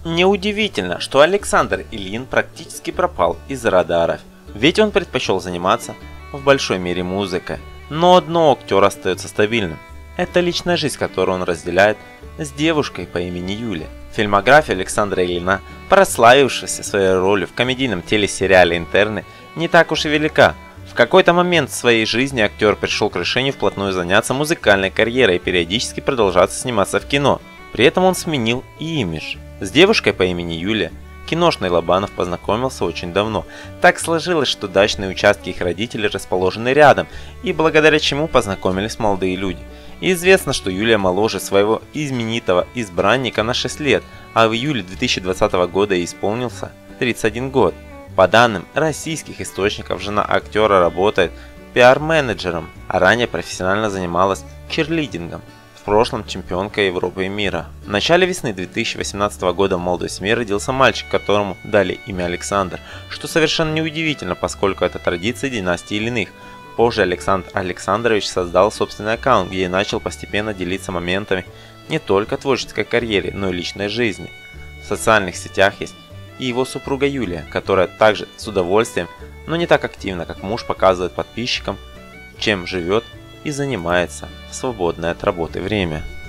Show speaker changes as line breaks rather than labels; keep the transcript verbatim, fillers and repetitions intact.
Неудивительно, что Александр Ильин практически пропал из радаров, ведь он предпочел заниматься в большой мере музыкой. Но одно у актера остается стабильным – это личная жизнь, которую он разделяет с девушкой по имени Юлия. Фильмография Александра Ильина, прославившаяся своей ролью в комедийном телесериале «Интерны», не так уж и велика. В какой-то момент в своей жизни актер пришел к решению вплотную заняться музыкальной карьерой и периодически продолжаться сниматься в кино. При этом он сменил и имидж. С девушкой по имени Юлия киношный Лобанов познакомился очень давно. Так сложилось, что дачные участки их родителей расположены рядом, и благодаря чему познакомились молодые люди. И известно, что Юлия моложе своего именитого избранника на шесть лет, а в июле две тысячи двадцатого года ей исполнился тридцать один год. По данным российских источников, жена актера работает пиар-менеджером, а ранее профессионально занималась чирлидингом. В прошлом чемпионка Европы и мира. В начале весны две тысячи восемнадцатого года в молодой семье родился мальчик, которому дали имя Александр, что совершенно неудивительно, поскольку это традиция династии Ильиных. Позже Александр Александрович создал собственный аккаунт, где и начал постепенно делиться моментами не только творческой карьеры, но и личной жизни. В социальных сетях есть и его супруга Юлия, которая также с удовольствием, но не так активно, как муж, показывает подписчикам, чем живет и занимается в свободное от работы время.